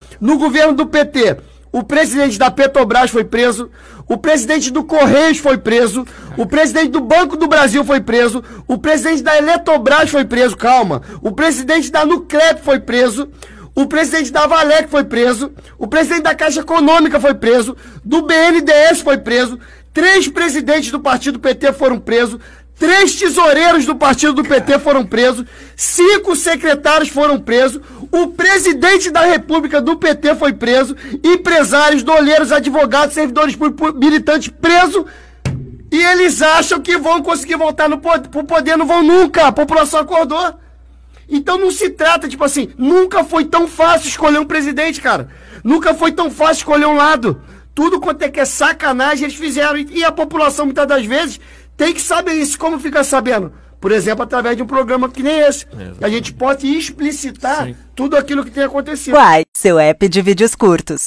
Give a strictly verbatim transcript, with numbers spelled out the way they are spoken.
No governo do P T, o presidente da Petrobras foi preso, o presidente do Correios foi preso, o presidente do Banco do Brasil foi preso, o presidente da Eletrobras foi preso, calma, o presidente da Nuclep foi preso, o presidente da Valec foi preso, o presidente da Caixa Econômica foi preso, do B N D E S foi preso, três presidentes do partido P T foram presos, três tesoureiros do partido do P T foram presos, cinco secretários foram presos, o presidente da República do P T foi preso, empresários, doleiros, advogados, servidores públicos, militantes presos, e eles acham que vão conseguir voltar no poder, pro poder, não vão nunca, a população acordou. Então não se trata, tipo assim, nunca foi tão fácil escolher um presidente, cara. Nunca foi tão fácil escolher um lado. Tudo quanto é que é sacanagem eles fizeram, e a população muitas das vezes tem que saber isso. Como fica sabendo? Por exemplo, através de um programa que nem esse. É, a gente pode explicitar Sim. tudo aquilo que tem acontecido. Uai, seu app de vídeos curtos.